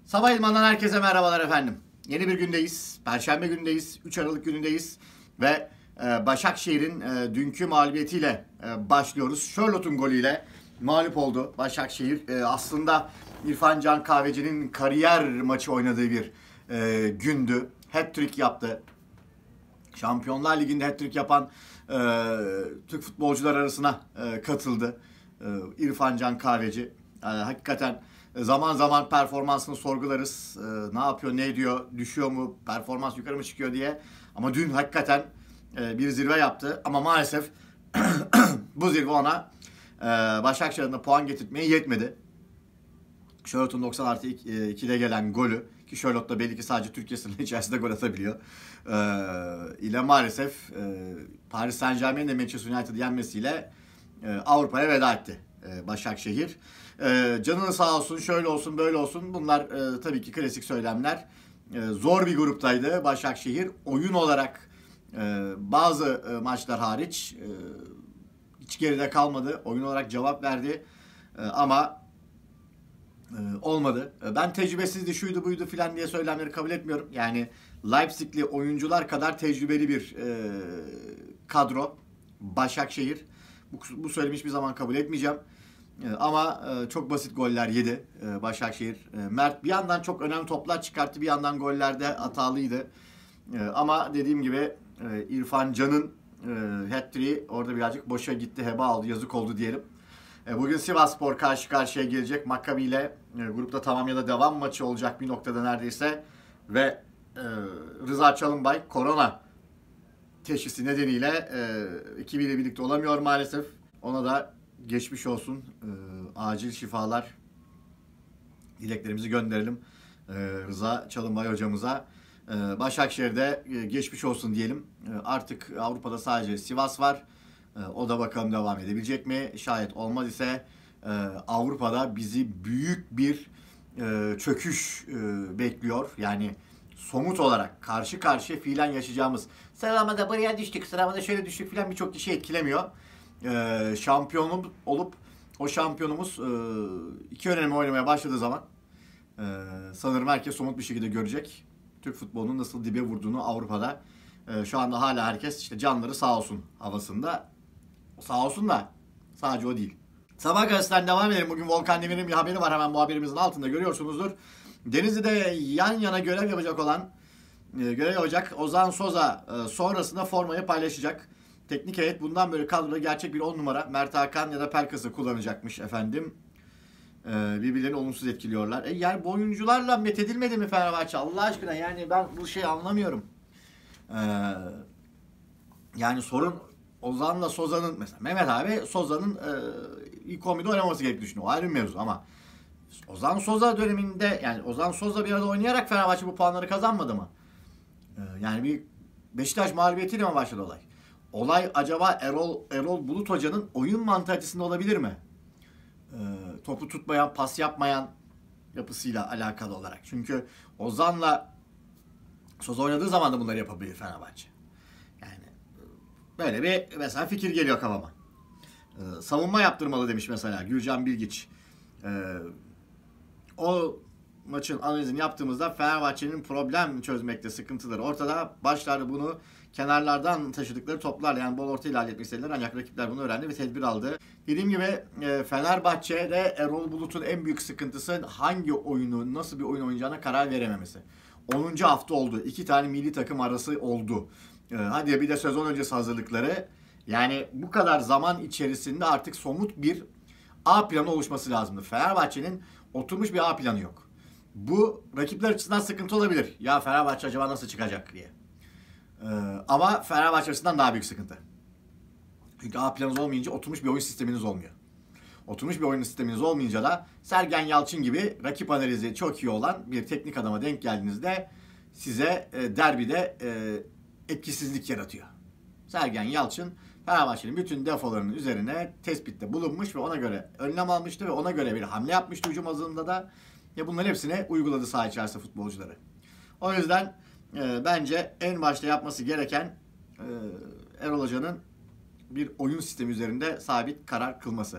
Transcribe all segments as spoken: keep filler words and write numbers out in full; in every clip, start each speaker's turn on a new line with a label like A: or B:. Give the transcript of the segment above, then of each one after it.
A: Sabah İdman'dan herkese merhabalar efendim. Yeni bir gündeyiz. Perşembe gündeyiz. üç Aralık günündeyiz. Ve e, Başakşehir'in e, dünkü mağlubiyetiyle e, başlıyoruz. Charlotte'un golüyle mağlup oldu Başakşehir. E, aslında İrfan Can Kahveci'nin kariyer maçı oynadığı bir e, gündü. Hat-trick yaptı. Şampiyonlar Ligi'nde hat-trick yapan e, Türk futbolcular arasına e, katıldı. E, İrfan Can Kahveci. E, hakikaten zaman zaman performansını sorgularız. E, ne yapıyor, ne ediyor, düşüyor mu, performans yukarı mı çıkıyor diye. Ama dün hakikaten e, bir zirve yaptı. Ama maalesef bu zirve ona e, Başakşehir'de puan getirtmeye yetmedi. Charlotte'un doksan artı ikide gelen golü, ki Charlotte da belli ki sadece Türkiye sınırı içerisinde gol atabiliyor, Ee, ile maalesef e, Paris Saint-Germain'in de Manchester United'ı yenmesiyle e, Avrupa'ya veda etti e, Başakşehir. E, canını sağ olsun, şöyle olsun, böyle olsun, bunlar e, tabii ki klasik söylemler. E, zor bir gruptaydı Başakşehir. Oyun olarak e, bazı e, maçlar hariç e, hiç geride kalmadı. Oyun olarak cevap verdi e, ama olmadı. Ben tecrübesizdi, şuydu buydu filan diye söylemleri kabul etmiyorum. Yani Leipzig'li oyuncular kadar tecrübeli bir e, kadro Başakşehir. Bu, bu söylemi hiçbir zaman kabul etmeyeceğim. E, ama e, çok basit goller yedi e, Başakşehir. E, Mert bir yandan çok önemli toplar çıkarttı, bir yandan gollerde hatalıydı. E, ama dediğim gibi e, İrfan Can'ın e, hat-trick'i orada birazcık boşa gitti, heba oldu, yazık oldu diyelim. Bugün Sivasspor karşı karşıya gelecek. Maccabi ile grupta tamam ya da devam maçı olacak bir noktada neredeyse. Ve e, Rıza Çalınbay korona teşhisi nedeniyle e, ekibiyle birlikte olamıyor maalesef. Ona da geçmiş olsun. E, acil şifalar dileklerimizi gönderelim e, Rıza Çalınbay hocamıza. E, Başakşehir'de e, geçmiş olsun diyelim. E, artık Avrupa'da sadece Sivas var. O da bakalım devam edebilecek mi? Şayet olmaz ise e, Avrupa'da bizi büyük bir e, çöküş e, bekliyor. Yani somut olarak karşı karşıya fiilen yaşayacağımız, sıralamada buraya düştük, sıralamada şöyle düştük filan birçok kişi etkilemiyor. E, şampiyonum olup o şampiyonumuz e, iki önemli oynamaya başladığı zaman e, sanırım herkes somut bir şekilde görecek. Türk futbolunun nasıl dibe vurduğunu Avrupa'da. E, şu anda hala herkes işte canları sağ olsun havasında. Sağ olsun da sadece o değil. Sabah gazetesinden devam edelim. Bugün Volkan Demir'in bir haberi var. Hemen bu haberimizin altında görüyorsunuzdur. Denizli'de yan yana görev yapacak olan, görev yapacak Ozan Soza sonrasında formayı paylaşacak. Teknik heyet bundan böyle kadroda gerçek bir on numara Mert Hakan ya da Pelkas'ı kullanacakmış efendim. Birbirlerini olumsuz etkiliyorlar. E yani bu oyuncularla methedilmedi mi Fenerbahçe? Allah aşkına yani ben bu şeyi anlamıyorum. Ee, yani sorun Ozan'la Soza'nın, mesela Mehmet abi Soza'nın e, ilk on birde oynaması gerektiğini düşünüyor. O ayrı bir mevzu ama Ozan Soza döneminde, yani Ozan Soza bir arada oynayarak Fenerbahçe bu puanları kazanmadı mı? E, yani bir Beşiktaş mağlubiyetiyle mi başladı olay? Olay acaba Erol Erol Bulut Hoca'nın oyun mantalitesinde olabilir mi? E, topu tutmayan, pas yapmayan yapısıyla alakalı olarak. Çünkü Ozan'la Soza oynadığı zaman da bunları yapabilir Fenerbahçe. Böyle bir mesela fikir geliyor kafama. Ee, savunma yaptırmalı demiş mesela Gürcan Bilgiç. Ee, o maçın analizini yaptığımızda Fenerbahçe'nin problem çözmekte sıkıntıları ortada. Başlarda bunu kenarlardan taşıdıkları toplarla, yani bol orta ile halletmek istediler, ancak rakipler bunu öğrendi ve tedbir aldı. Dediğim gibi e, Fenerbahçe'de Erol Bulut'un en büyük sıkıntısı hangi oyunu, nasıl bir oyun oynayacağına karar verememesi. onuncu hafta oldu. İki tane milli takım arası oldu. Hadi bir de sezon öncesi hazırlıkları. Yani bu kadar zaman içerisinde artık somut bir A planı oluşması lazımdı. Fenerbahçe'nin oturmuş bir A planı yok. Bu rakipler açısından sıkıntı olabilir. Ya Fenerbahçe acaba nasıl çıkacak diye. Ee, ama Fenerbahçe açısından daha büyük sıkıntı. Çünkü A planınız olmayınca oturmuş bir oyun sisteminiz olmuyor. Oturmuş bir oyun sisteminiz olmayınca da Sergen Yalçın gibi rakip analizi çok iyi olan bir teknik adama denk geldiğinizde size e, derbide e, etkisizlik yaratıyor. Sergen Yalçın Fenerbahçe'nin bütün defolarının üzerine tespitte bulunmuş ve ona göre önlem almıştı ve ona göre bir hamle yapmıştı hücum hazırlığında da. Ya bunların hepsini uyguladı saha içerisinde futbolcuları. O yüzden e, bence en başta yapması gereken e, Erol Hoca'nın bir oyun sistemi üzerinde sabit karar kılması.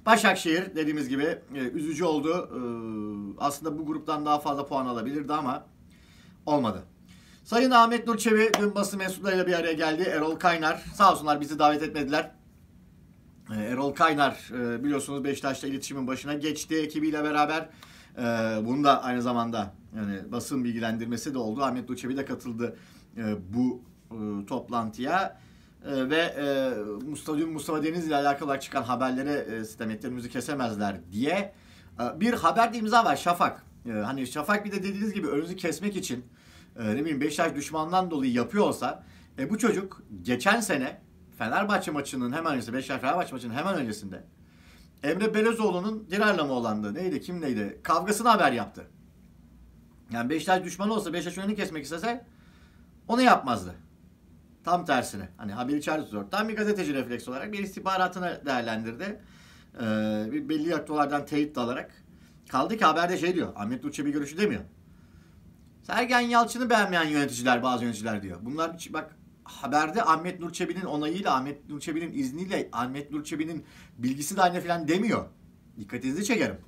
A: Başakşehir dediğimiz gibi e, üzücü oldu. E, aslında bu gruptan daha fazla puan alabilirdi ama olmadı. Sayın Ahmet Nur Çebi dün basın mensuplarıyla bir araya geldi. Erol Kaynar, sağ olsunlar bizi davet etmediler. E, Erol Kaynar e, biliyorsunuz Beşiktaş'ta iletişimin başına geçti ekibiyle beraber. E, bunu da aynı zamanda yani basın bilgilendirmesi de oldu. Ahmet Nur Çebi de katıldı e, bu e, toplantıya. Ee, ve e, Mustafa, Mustafa Denizli ile alakalı olarak çıkan haberlere e, sistem etlerimizi kesemezler diye e, bir haberde imza var Şafak. E, hani Şafak bir de dediğiniz gibi önünüzü kesmek için e, ne bileyim Beşiktaş düşmandan dolayı yapıyor olsa e, bu çocuk geçen sene Fenerbahçe maçının hemen öncesinde, Beşiktaş Fenerbahçe maçının hemen öncesinde Emre Belözoğlu'nun Dirar'la mı olandı neydi kim neydi kavgasını haber yaptı. Yani Beşiktaş düşmanı olsa Beşiktaş önünü kesmek istese onu yapmazdı. Tam tersine. Hani haberi içeride tutuyor. Tam bir gazeteci refleks olarak bir istihbaratını değerlendirdi. Ee, bir belli noktalardan teyit de alarak. Kaldı ki haberde şey diyor. Ahmet Nur Çebi görüşü demiyor. Sergen Yalçın'ı beğenmeyen yöneticiler, bazı yöneticiler diyor. Bunlar bak haberde Ahmet Nur Çebi'nin onayıyla, Ahmet Nur Çebi'nin izniyle, Ahmet Nur Çebi'nin bilgisi dahiline falan demiyor. Dikkatinizi çekerim.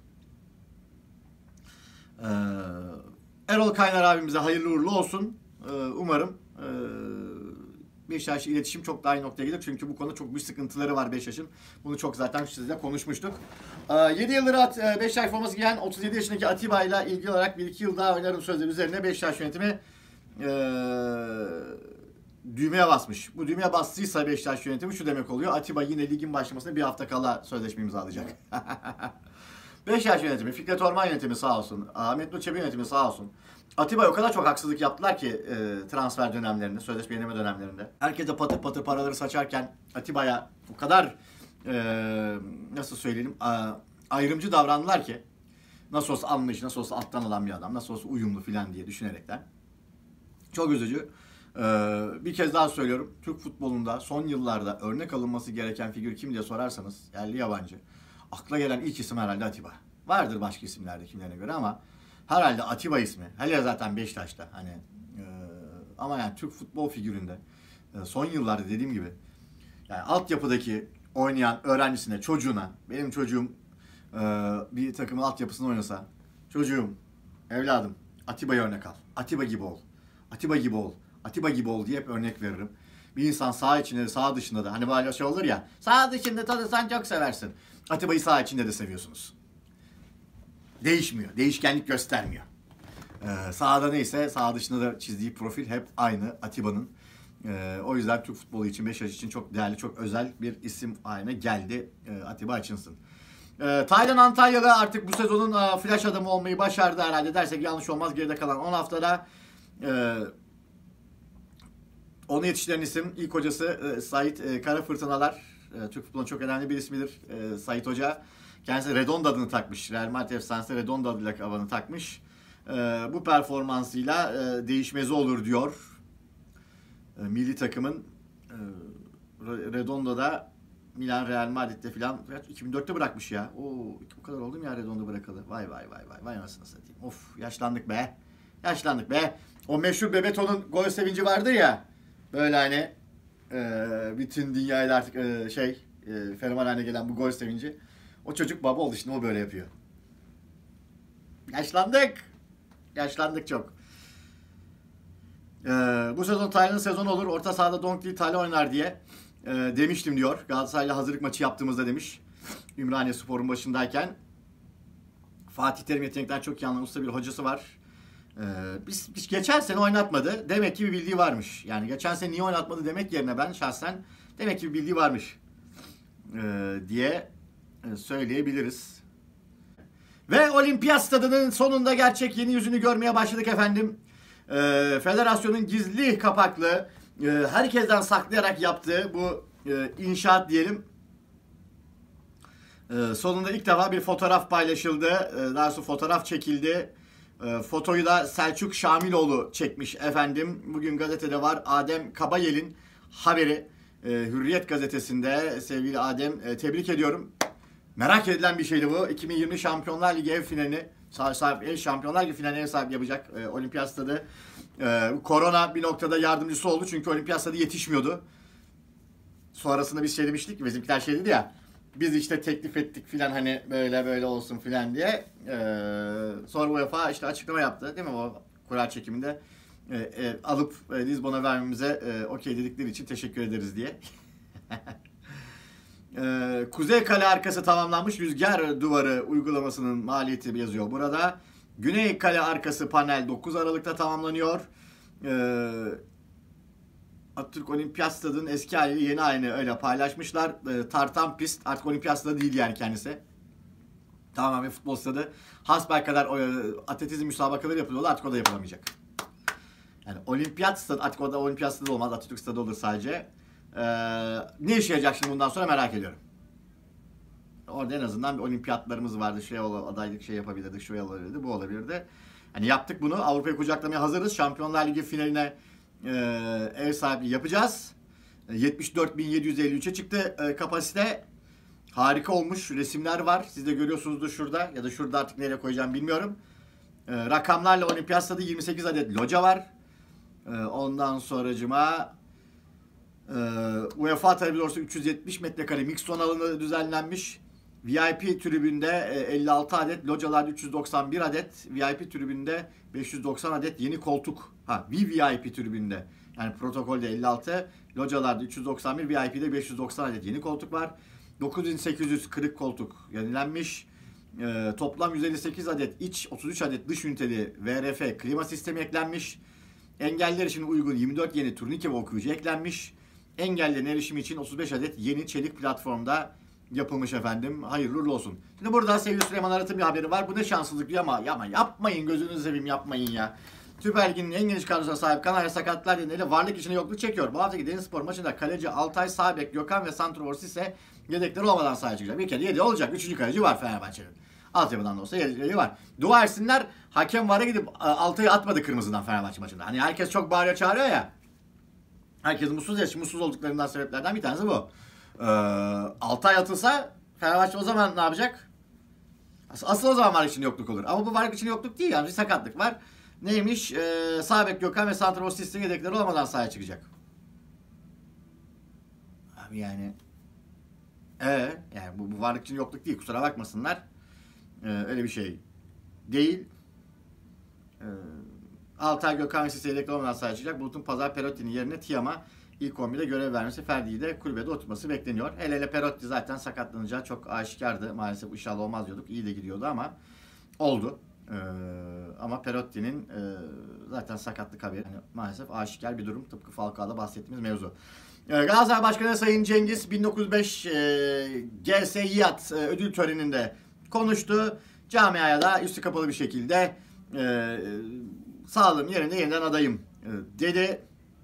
A: Ee, Erol Kaynar abimize hayırlı uğurlu olsun. Ee, umarım ee, Beşiktaş iletişim çok daha iyi noktaya gelir. Çünkü bu konuda çok büyük sıkıntıları var Beşiktaş'ın. Bunu çok zaten sizinle konuşmuştuk. yedi yıldır Beşiktaş forması giyen otuz yedi yaşındaki Atiba ile ilgili olarak bir iki yıl daha oynarım sözleri üzerine Beşiktaş yönetimi ee, düğmeye basmış. Bu düğmeye bastıysa Beşiktaş yönetimi şu demek oluyor. Atiba yine ligin başlamasına bir hafta kala sözleşme imzalayacak. Beşiktaş yönetimi, Fikret Orman yönetimi sağ olsun, Ahmet Nur Çebi yönetimi sağ olsun. Atiba'ya o kadar çok haksızlık yaptılar ki e, transfer dönemlerinde, sözleşme yenileme dönemlerinde. Herkese patır patır paraları saçarken Atiba'ya o kadar e, nasıl söyleyelim a, ayrımcı davrandılar ki nasıl olsa anlayış, nasıl olsa alttan alan bir adam, nasıl olsa uyumlu filan diye düşünerekten. Çok üzücü. E, bir kez daha söylüyorum. Türk futbolunda son yıllarda örnek alınması gereken figür kim diye sorarsanız yerli yabancı. Akla gelen ilk isim herhalde Atiba. Vardır başka isimlerde kimlerine göre ama herhalde Atiba ismi. Hele zaten Beşiktaş'ta hani e, ama yani Türk futbol figüründe e, son yıllarda dediğim gibi yani altyapıdaki oynayan öğrencisine, çocuğuna, benim çocuğum e, bir takımın altyapısında oynasa, çocuğum, evladım Atiba'ya örnek al. Atiba gibi ol. Atiba gibi ol. Atiba gibi ol diye hep örnek veririm. Bir insan sağ içinde de sağ dışında da hani böyle şey olur ya, sağ dışında tanırsan çok seversin. Atiba'yı sağ içinde de seviyorsunuz. Değişmiyor. Değişkenlik göstermiyor. Ee, sahada neyse sağ dışında da çizdiği profil hep aynı Atiba'nın. Ee, o yüzden Türk futbolu için, Beşiktaş için çok değerli, çok özel bir isim haline geldi ee, Atiba Hutchinson. Ee, Taylan Antalyalı artık bu sezonun a, flash adamı olmayı başardı herhalde dersek yanlış olmaz. Geride kalan on haftada e, onu yetiştiren isim ilk hocası e, Sait e, Karafırtınalar. E, Türk futbolunun çok önemli bir ismidir e, Sait Hoca. Kendisi Redondo adını takmış. Real Madrid efsanesi Redondo adıyla adını takmış. Ee, bu performansıyla e, değişmezi olur diyor. E, milli takımın e, Redondo'da Milan, Real Madrid'de filan iki bin dörtte bırakmış ya. Oo, o kadar oldu mu ya Redondo bırakalı? Vay vay vay vay. Vay anasını satayım. Of yaşlandık be. Yaşlandık be. O meşhur Bebeto'nun gol sevinci vardır ya. Böyle hani e, bütün dünyayla artık e, şey e, fenomen haline gelen bu gol sevinci. O çocuk baba oldu şimdi o böyle yapıyor. Yaşlandık. Yaşlandık çok. Ee, bu sezon Taylan'ın sezonu olur. Orta sahada Donk değil Taylan oynar diye e, demiştim diyor. Galatasaray'la hazırlık maçı yaptığımızda demiş. Ümraniye Spor'un başındayken. Fatih Terim yetenekten çok iyi anlayan usta bir hocası var. Ee, biz, biz geçen sene oynatmadı. Demek ki bir bildiği varmış. Yani geçen sene niye oynatmadı demek yerine ben şahsen demek ki bir bildiği varmış ee, diye söyleyebiliriz. Ve Olimpiyat Stadı'nın sonunda gerçek yeni yüzünü görmeye başladık efendim. Ee, federasyonun gizli kapaklı, e, herkesten saklayarak yaptığı bu e, inşaat diyelim. E, sonunda ilk defa bir fotoğraf paylaşıldı. E, daha sonra fotoğraf çekildi. E, fotoyu da Selçuk Şamiloğlu çekmiş efendim. Bugün gazetede var. Adem Kabayel'in haberi. E, Hürriyet gazetesinde sevgili Adem e, tebrik ediyorum. Merak edilen bir şeydi bu. iki bin yirmi Şampiyonlar Ligi ev finalini, sahip, Şampiyonlar Ligi finaline ev sahibi yapacak e, Olimpiyat Stadı. E, korona bir noktada yardımcısı oldu çünkü Olimpiyat Stadı yetişmiyordu. Sonrasında biz şey demiştik ki bizimkiler şey dedi ya. Biz işte teklif ettik filan hani böyle böyle olsun filan diye. Ee, sonra UEFA işte açıklama yaptı değil mi o kura çekiminde. E, e, alıp e, Lizbon'a vermemize e, okey dedikleri için teşekkür ederiz diye. e, Kuzey Kale arkası tamamlanmış rüzgar duvarı uygulamasının maliyeti yazıyor burada. Güney Kale arkası panel dokuz Aralık'ta tamamlanıyor. E, Atatürk Olimpiyat Stadı'nın eski hali yeni halini öyle paylaşmışlar. E, tartan pist artık Olimpiyat Stadı değil yani kendisi. Tamamen futbol stadı. Hasbelkader e, atletizm müsabakaları yapılıyordu, artık o da yapılamayacak. Yani olimpiyat stadı, artık o da olimpiyat stadı olmaz, Atatürk stadı olur sadece. Ee, ne işe yarayacak şimdi bundan sonra merak ediyorum. Orada en azından bir olimpiyatlarımız vardı. Şey adaylık şey yapabilirdik, şu olabilirdi, bu olabilirdi. Hani yaptık bunu. Avrupa'yı kucaklamaya hazırız. Şampiyonlar Ligi finaline e, ev sahipliği yapacağız. yetmiş dört bin yedi yüz elli üçe çıktı e, kapasite. Harika olmuş. Resimler var. Siz de görüyorsunuzdur şurada. Ya da şurada artık nereye koyacağım bilmiyorum. E, rakamlarla olimpiyat stadı yirmi sekiz adet loca var. Ondan sonracıma UEFA tabi doğrusu üç yüz yetmiş metrekare mixed alanı düzenlenmiş. V I P tribünde elli altı adet, localarda üç yüz doksan bir adet, V I P tribünde beş yüz doksan adet yeni koltuk. Ha, V V I P tribünde yani protokolde elli altı, localarda üç yüz doksan bir, V I P'de beş yüz doksan adet yeni koltuk var. dokuz bin sekiz yüz kırık koltuk yenilenmiş. Ee, toplam yüz elli sekiz adet iç, otuz üç adet dış üniteli V R F klima sistemi eklenmiş. Engelliler için uygun yirmi dört yeni turnike ve okuyucu eklenmiş. Engellilerin erişimi için otuz beş adet yeni çelik platformda yapılmış efendim. Hayırlı uğurlu olsun. Şimdi burada sevgili Süleyman Arat'ın bir haberi var. Bu ne şanssızlık diyor ama, ama yapmayın, gözünüzü seveyim yapmayın ya. Süper Lig'in en geniş kadrosuna sahip Kanarya Sakatlar nedeniyle varlık içine yokluk çekiyor. Bu haftaki Denizspor maçında kaleci Altay, sağ bek Gökhan ve santrfor ise yedekleri olmadan sahaya çıkacak. Bir kere yedi olacak. Üçüncü kaleci var Fenerbahçe'nin. Altyapıdan da olsa yedi var. Dua etsinler, hakem vara gidip Altay'ı atmadı kırmızıdan Fenerbahçe maçında. Hani herkes çok bağırıyor çağırıyor ya. Herkes mutsuz ya. Mutsuz olduklarından sebeplerden bir tanesi bu. Ee, Altay atılsa Fenerbahçe o zaman ne yapacak? Asıl o zaman varlık için yokluk olur. Ama bu varlık için yokluk değil yani, bir sakatlık var. Neymiş? Ee, sağ bek Gökhan ve santrfor sistemi yedekleri olmadan sahaya çıkacak. Abi yani ee, yani bu, bu varlık için yokluk değil, kusura bakmasınlar. Ee, öyle bir şey değil. Ee, Altay Gökhan ve sistemi yedekleri olmadan sahaya çıkacak. Bulut'un Pazar Perotti'nin yerine Tiam'a ilk on birde görev vermesi, Ferdi'yi de kulübede oturması bekleniyor. Hele hele Perotti zaten sakatlanacağı çok aşikardı. Maalesef inşallah olmaz diyorduk. İyi de gidiyordu ama oldu. Ee, ama Perotti'nin e, zaten sakatlık haberi yani maalesef aşikar bir durum. Tıpkı Falcao'da bahsettiğimiz mevzu. Ee, Galatasaray Başkanı Sayın Cengiz bin dokuz yüz beş e, G S İAD e, ödül töreninde konuştu. Camiaya da üstü kapalı bir şekilde e, sağlığım yerinde yeniden adayım e, dedi.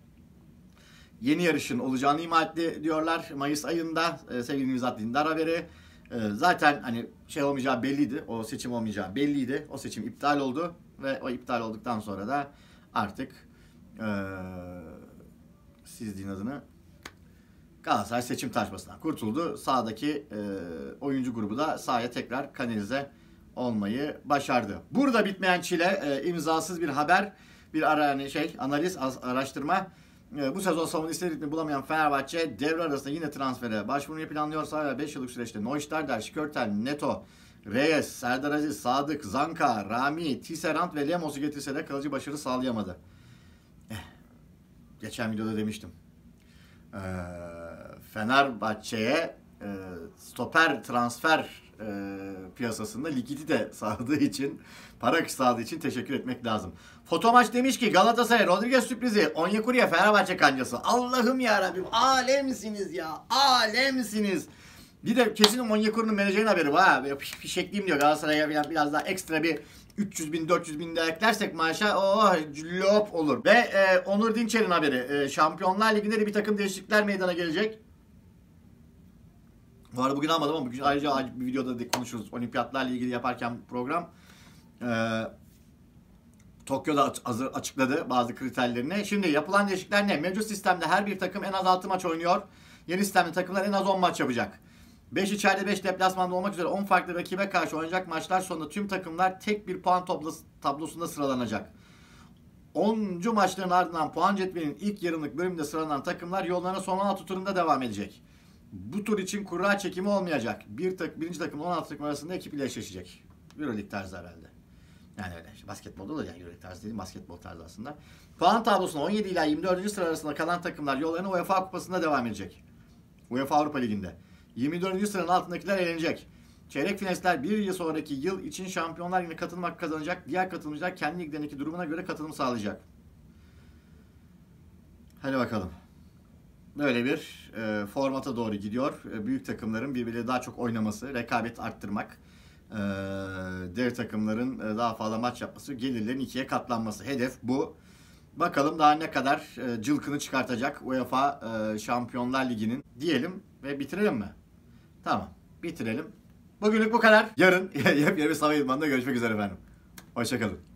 A: Yeni yarışın olacağını ima etti diyorlar. Mayıs ayında e, sevgili Nevzat Dindar haberi. E, zaten hani şey olmayacağı belliydi. O seçim olmayacağı belliydi. O seçim iptal oldu. Ve o iptal olduktan sonra da artık e, siz deyin adını, Galatasaray seçim tartışmasından kurtuldu. Sahadaki e, oyuncu grubu da sahaya tekrar kanalize olmayı başardı. Burada bitmeyen çile, e, imzasız bir haber, bir ara hani şey analiz, araştırma. Bu sezon savunma istediği ritmi bulamayan Fenerbahçe devre arasında yine transfere başvurmayı planlıyorsa ve beş yıllık süreçte Neustadter, Şikörtel, Neto, Reyes, Serdar Aziz, Sadık, Zanka, Rami, Tisserand ve Lemos'u getirse de kalıcı başarı sağlayamadı. Eh, geçen videoda demiştim. Ee, Fenerbahçe'ye e, stoper transfer e, piyasasında likidite sağladığı için, para akışı sağladığı için teşekkür etmek lazım. Fotomaç demiş ki Galatasaray Rodriguez sürprizi, Onyekuru'ya Fenerbahçe kancası. Allah'ım yarabbim, alemsiniz ya, alemsiniz. Bir de kesin Onyekuru'nun menajerin haberi var. Fişekliyim diyor, Galatasaray'a biraz, biraz daha ekstra bir üç yüz bin dört yüz bin de eklersek maaşa oh lop olur. Ve e, Onur Dinçer'in haberi, e, Şampiyonlar Ligi'nde de bir takım değişiklikler meydana gelecek. Bu arada bugün almadım ama bugün ayrıca bir videoda da konuşuruz. Olimpiyatlarla ilgili yaparken program. Ee, Tokyo'da açıkladı bazı kriterlerini. Şimdi yapılan değişiklikler ne? Mevcut sistemde her bir takım en az altı maç oynuyor. Yeni sistemde takımlar en az on maç yapacak. beş içeride beş deplasmanda olmak üzere on farklı rakibe karşı oynayacak maçlar sonunda tüm takımlar tek bir puan tablosunda sıralanacak. onuncu maçların ardından puan cetvelinin ilk yarımlık bölümünde sıralanan takımlar yollarına son on altı turunda devam edecek. Bu tur için kura çekimi olmayacak. Bir tak, birinci takım on altı takım arasında ekip ile eşleşecek. Euroleague tarzı herhalde. Yani öyle. İşte basketbolda da yani Euroleague tarzı değil, basketbol tarzı aslında. Puan tablosuna on yedi ila yirmi dördüncü sıra arasında kalan takımlar yollarına UEFA Kupası'nda devam edecek. UEFA Avrupa Ligi'nde. yirmi dördüncü sıranın altındakiler elenecek. Çeyrek finalistler bir yıl sonraki yıl için Şampiyonlar Ligi'ne katılım hakkı kazanacak. Diğer katılımcılar kendi liglerindeki durumuna göre katılım sağlayacak. Hadi bakalım. Böyle bir e, formata doğru gidiyor. E, büyük takımların birbirleriyle daha çok oynaması, rekabet arttırmak, e, diğer takımların e, daha fazla maç yapması, gelirlerin ikiye katlanması. Hedef bu. Bakalım daha ne kadar e, cılkını çıkartacak UEFA e, Şampiyonlar Ligi'nin diyelim ve bitirelim mi? Tamam, bitirelim. Bugünlük bu kadar. Yarın yepyeni bir Sabah İdman'da görüşmek üzere efendim. Hoşçakalın.